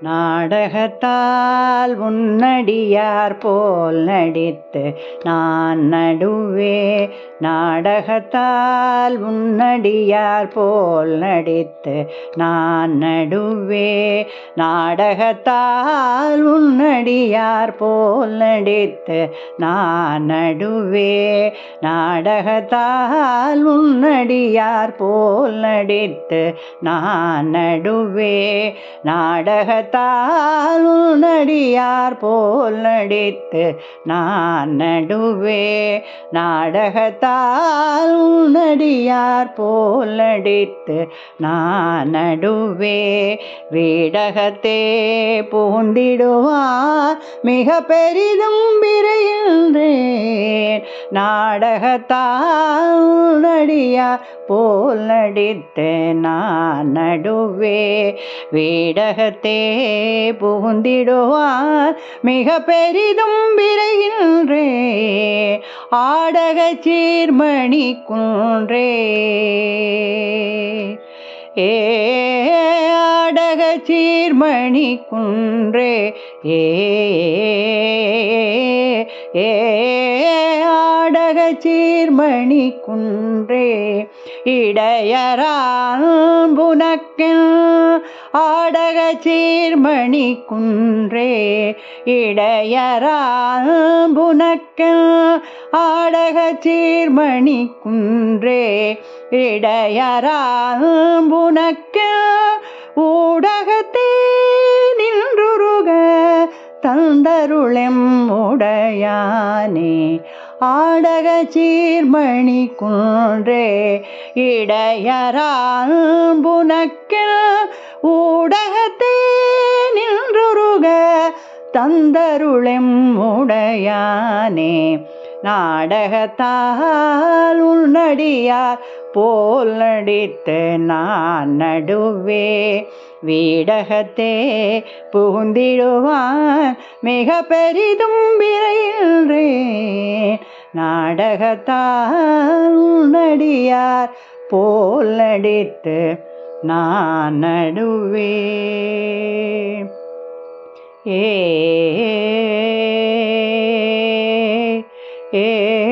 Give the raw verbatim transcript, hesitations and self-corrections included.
நாடகத்தால் உன்னடியார் போல் நடித்து நான் நடுவே. நாடகத்தால் உன்னடியார் போல் நடித்து நான் நடுவே. நாடகத்தால் உன்னடியார் போல் நடித்து நான் நடுவே. நாடகத்தால் உன்னடியார் போல் நடித்து நான் நடுவே. நாடகத்தால் உன்னடியார் போல் நடித்து நான் நடுவே. நாடகத்தால் உன்னடியார் போல் நடித்து நான் நடுவே. வீடகத்தே பூந்திடுவார் மிக பெரிதும் விரைகின்றேன். நாடகத்தால் உன்னடியார் போல் நடித்து நான் நடுவே. வீடகத்தே புகுந்திடுவார் மிக பெரிதும் விரைகின்றேன். ஆடக சீர்மணி குன்றே ஏ ஆடக சீர்மணி குன்றே ஏ ஏ ஆடக சீர்மணி குன்றே. இடையராம்புனக்கு ஆடக சீர்மணி குன்றே. இடையராம்புனக்கு ஆடக சீர்மணி குன்றே. இடையராம்புனக்கு ஊடகத்தே நின்றுருக தந்தருளெம் உடையானே. ஆடக சீர்மணி குன்றே. இடையராம்புனக்கு ஊடகத்தே நின்றுருக தந்தருளெம் உடையானே. நாடகத்தால் உன்னடியார் போல் நடித்து நான் நடுவே. வீடகத்தே புகுந்திடுவான் மிக பெரிதும் விரைகின்றேன். நாடகத்தால் உன்னடியார் போல் நடித்து நான் நடுவே. ஏ ஏ